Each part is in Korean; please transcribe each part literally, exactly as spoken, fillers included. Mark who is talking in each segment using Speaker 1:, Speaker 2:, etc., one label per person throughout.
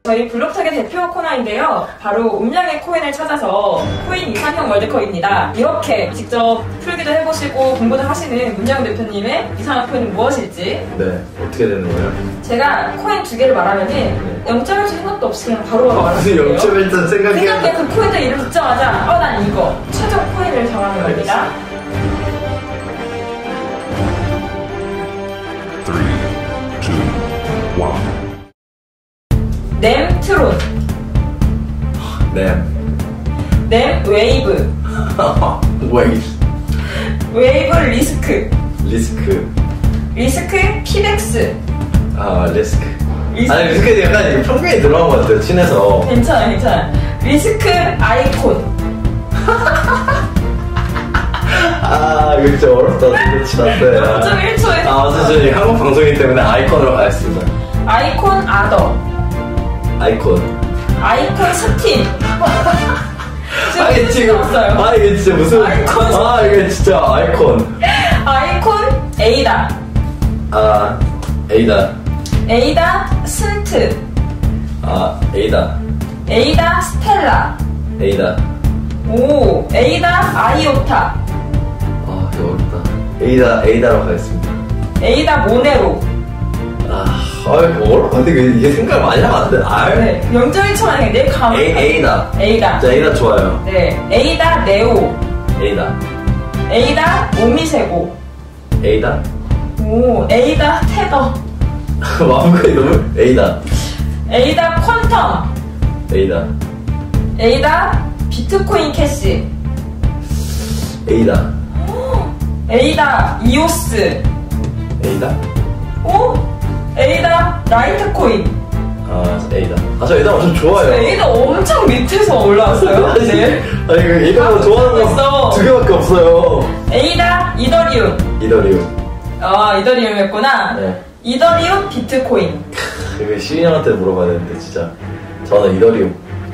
Speaker 1: 저희 블록탁의 대표 코너인데요. 바로 음량의 코인을 찾아서 코인 이상형 월드컵입니다. 이렇게 직접 풀기도 해보시고 공부도 하시는 문영 대표님의 이상한 코인은 무엇일지.
Speaker 2: 네, 어떻게 되는 거예요?
Speaker 1: 제가 코인 두 개를 말하면은 네. 영 점 일 초 생각도 없이 그냥 바로바로 말할게요.
Speaker 2: 영 점 일 초 생각해.
Speaker 1: 생각해 그 코인들 이름 듣자마자 어, 난 이거. 최종 코인을 정하는 겁니다. 램 트론.
Speaker 2: 램.
Speaker 1: 램 웨이브.
Speaker 2: 웨이브.
Speaker 1: 웨이브 리스크.
Speaker 2: 리스크.
Speaker 1: 리스크 피백스.
Speaker 2: 아, 리스크.
Speaker 1: 리스크.
Speaker 2: 아니, 리스크는 약간 평균이 들어간 것 같아요, 친해서.
Speaker 1: 괜찮아, 괜찮아. 리스크 아이콘.
Speaker 2: 아, 이거 진짜 어렵다. 진짜 친한데.
Speaker 1: 영 점 일 초에.
Speaker 2: 아, 사실 한국 방송이기 때문에 아이콘으로 가겠습니다.
Speaker 1: 아이콘 아더.
Speaker 2: 아이콘.
Speaker 1: 아이콘 스팀.
Speaker 2: 아, 이게 지금.
Speaker 1: 없어요.
Speaker 2: 아, 이게 진짜 무슨.
Speaker 1: 아이콘.
Speaker 2: 아, 이게 진짜 아이콘.
Speaker 1: 아이콘 에이다.
Speaker 2: 아, 에이다.
Speaker 1: 에이다 스ን트.
Speaker 2: 아, 에이다.
Speaker 1: 에이다 스텔라.
Speaker 2: 에이다.
Speaker 1: 오, 에이다 아이오타.
Speaker 2: 아, 이거 어렵다. 에이다, 에이다로 가겠습니다.
Speaker 1: 에이다 모네로.
Speaker 2: 아, 아이고, 어렵다. 근데 이게 생각 많이 하면 안 돼. 아,
Speaker 1: 네, 영 점 일 초만 해. 내 감을.
Speaker 2: 에이, 에이다.
Speaker 1: 에이다.
Speaker 2: 자, 에이다 좋아요.
Speaker 1: 네, 에이다 네오.
Speaker 2: 에이다.
Speaker 1: 에이다 오미세고.
Speaker 2: 에이다.
Speaker 1: 오, 에이다 테더.
Speaker 2: 마음까지 너무 에이다.
Speaker 1: 에이다 퀀텀.
Speaker 2: 에이다.
Speaker 1: 에이다 비트코인 캐시.
Speaker 2: 에이다.
Speaker 1: 에이다 이오스.
Speaker 2: 에이다.
Speaker 1: 오, 에이다 라이트코인.
Speaker 2: 아, 에이다. 아, 저 에이다 엄청 좋아요.
Speaker 1: 에이다 엄청 밑에서 올라왔어요.
Speaker 2: 아니,
Speaker 1: 네.
Speaker 2: 아니, 그 에이다가 좋아하는
Speaker 1: 있어.
Speaker 2: 거 두 개밖에 없어요.
Speaker 1: 에이다 이더리움.
Speaker 2: 이더리움.
Speaker 1: 아, 이더리움이었구나.
Speaker 2: 네.
Speaker 1: 이더리움 비트코인.
Speaker 2: 이거 시인형한테 물어봐야 되는데, 진짜. 저는 이더리움.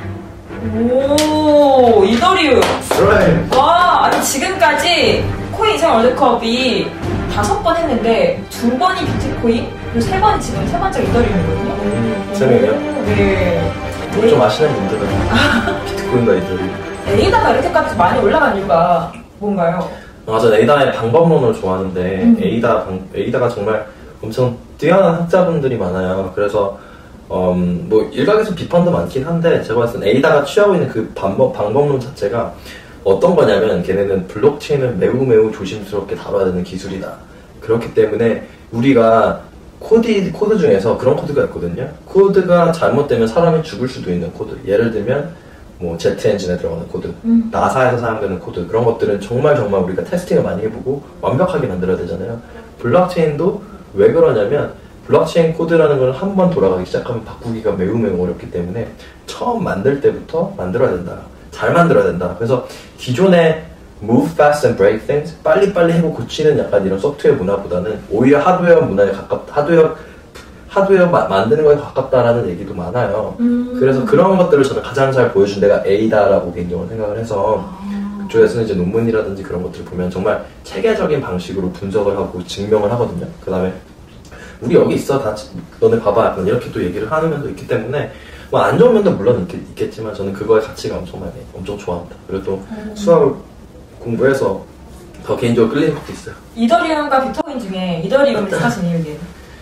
Speaker 1: 오, 이더리움.
Speaker 2: 그래.
Speaker 1: 와, 아니 지금까지 코인 이상 월드컵이 다섯 번 했는데 두 번이 비트코인, 그리고 세 번이 지금 세 번째 이더리움이거든요.
Speaker 2: 세 명이요?
Speaker 1: 네.
Speaker 2: 뭐 좀 아시는 분들은 비트코인과 이더리움.
Speaker 1: 에이다가 이렇게까지 많이 올라간 이유가 뭔가요?
Speaker 2: 아, 전 에이다의 방법론을 좋아하는데
Speaker 1: 음.
Speaker 2: 에이다 방, 에이다가 정말 엄청 뛰어난 학자분들이 많아요. 그래서 음, 뭐 일각에서 비판도 많긴 한데 제가 봤을 때 에이다가 취하고 있는 그 방법, 방법론 자체가 어떤 거냐면 걔네는 블록체인을 매우 매우 조심스럽게 다뤄야 되는 기술이다. 그렇기 때문에 우리가 코드, 코드 중에서 그런 코드가 있거든요. 코드가 잘못되면 사람이 죽을 수도 있는 코드. 예를 들면 뭐 제트 엔진에 들어가는 코드, 음. 나사에서 사용되는 코드, 그런 것들은 정말 정말 우리가 테스팅을 많이 해보고 완벽하게 만들어야 되잖아요. 블록체인도 왜 그러냐면 블록체인 코드라는 걸 한 번 돌아가기 시작하면 바꾸기가 매우 매우 어렵기 때문에 처음 만들 때부터 만들어야 된다. 잘 만들어야 된다. 그래서 기존의 move fast and break things, 빨리빨리 해고 고치는 약간 이런 소프트웨어 문화보다는 오히려 하드웨어 문화에 가깝다. 하드웨어 하드웨어 마, 만드는 거에 가깝다라는 얘기도 많아요. 음. 그래서 그런 것들을 저는 가장 잘 보여준 데가 에이다라고 개인적으로 생각을 해서 아. 그쪽에서는 이제 논문이라든지 그런 것들을 보면 정말 체계적인 방식으로 분석을 하고 증명을 하거든요. 그 다음에 우리 여기 있어, 다 너네 봐봐, 약간 이렇게 또 얘기를 하는 면도 있기 때문에 뭐 안 좋은 면도 물론 있, 있겠지만 저는 그거의 가치가 엄청 많이 엄청 좋아합니다. 그리고 또 음. 수학을 공부해서 더 개인적으로 끌리는 것도 있어요.
Speaker 1: 이더리움과 비트코인 중에 이더리움을 사신 이유는?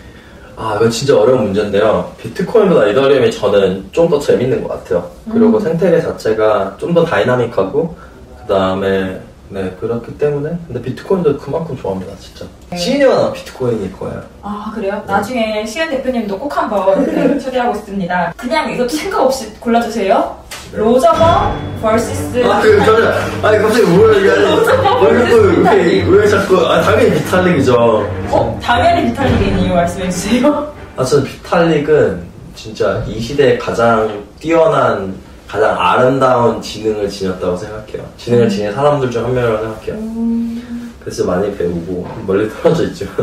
Speaker 2: 아, 이건 진짜 어려운 문제인데요. 비트코인보다 이더리움이 저는 좀 더 재밌는 것 같아요. 그리고 음. 생태계 자체가 좀 더 다이나믹하고, 그 다음에, 네, 그렇기 때문에. 근데 비트코인도 그만큼 좋아합니다, 진짜. 네. 시인형은 비트코인일 거예요.
Speaker 1: 아, 그래요? 네. 나중에 시은 대표님도 꼭 한번 네, 초대하고 있습니다. 그냥 이것도 생각 없이 골라주세요. 네. 로저버 vs.
Speaker 2: 아, 그, 저는, 아니, 갑자기 뭘 얘기하지? 왜 자꾸, 왜, 왜 자꾸, 아, 당연히 비탈릭이죠.
Speaker 1: 어? 당연히 비탈릭인 이유 말씀해주세요.
Speaker 2: 아, 저는 비탈릭은 진짜 이 시대에 가장 뛰어난, 가장 아름다운 지능을 지녔다고 생각해요. 지능을 지닌 사람들 중 한 명이라고 생각해요. 음... 그래서 많이 배우고, 멀리 떨어져 있지만.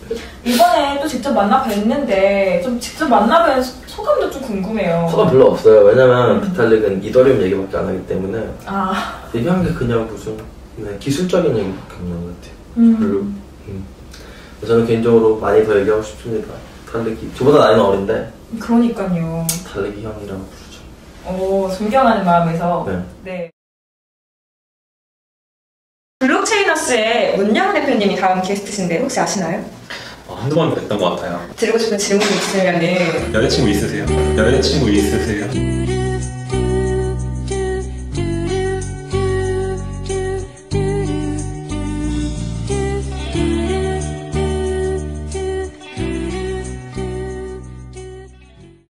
Speaker 1: 이번에 또 직접 만나 뵀는데, 좀 직접 만나 뵌 소감도 좀 궁금해요.
Speaker 2: 소감 별로 없어요. 왜냐면 음. 비탈릭은 이더리움 얘기밖에 안 하기 때문에. 아. 얘기한 게 그냥 무슨, 네, 기술적인 얘기밖에 없는 것 같아요. 음. 별로. 음. 저는 개인적으로 많이 더 얘기하고 싶습니다. 달래기. 저보다 나이는 어린데
Speaker 1: 그러니까요.
Speaker 2: 달래기 형이라고 부르죠.
Speaker 1: 오, 존경하는 마음에서.
Speaker 2: 네.
Speaker 1: 네. 블록체인어스의 문영 대표님이 다음 게스트신데 혹시 아시나요?
Speaker 3: 어, 한두 번 뵀던 것 같아요.
Speaker 1: 드리고 싶은 질문이 있으면은
Speaker 3: 여자친구 있으세요? 여자친구 있으세요?